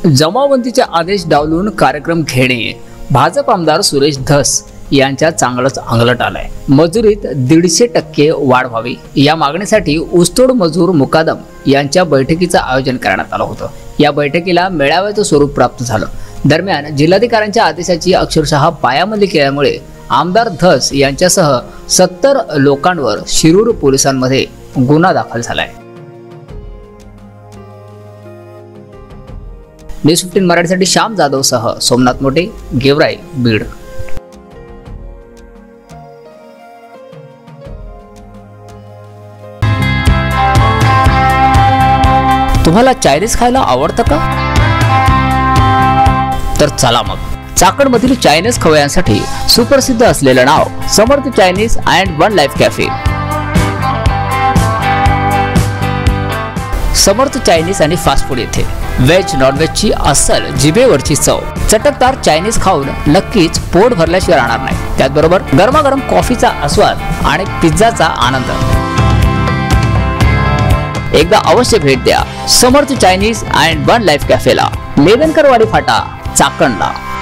जमावबंदीचे आदेश डावलून कार्यक्रम घेणे, भाजप आमदार सुरेश धस यांच्या चांगलंच अंगलट आलंय। मजुरीत 150% वाढ व्हावी या मागणीसाठी ऊसतोड मजूर मुकादम यांच्या बैठकीचं आयोजन करण्यात आलं होतं। या बैठकीला मेळाव्याचं स्वरूप प्राप्त झालं। दरम्यान जिल्हाधिकाऱ्यांच्या आदेशाची अक्षरशः पायामल्ली केल्यामुळे आमदार धस यांच्यासह 70 लोकांवर शिरूर पोलिसांमध्ये गुन्हा दाखल झालाय। न्यूज 15 मराठीसाठी श्याम जाधव सह सोमनाथ मोटे, गेवराई, बीड। तुम्हाला चायनीज खायला आवडतं का? तर चला मग, चाकणमधील चायनीज खवय्यांसाठी सुप्रसिद्ध असलेलं नाव Samarth Chinese and one life cafe. Samarth Chinese आणि फास्ट फूड येथे व्हेज नॉनव्हेजची अस्सल जिभेवरची चव, चटकदार चायनीज खाऊन नक्कीच पोट भरल्याशिवाय राहणार नाही। त्याचबरोबर गरमागरम कॉफीचा आस्वाद आणि पिझ्झाचा आनंद। एकदा अवश्य भेट द्या Samarth Chinese and one life कॅफेला, लेदनकरवाडी फाटा, चाकणला।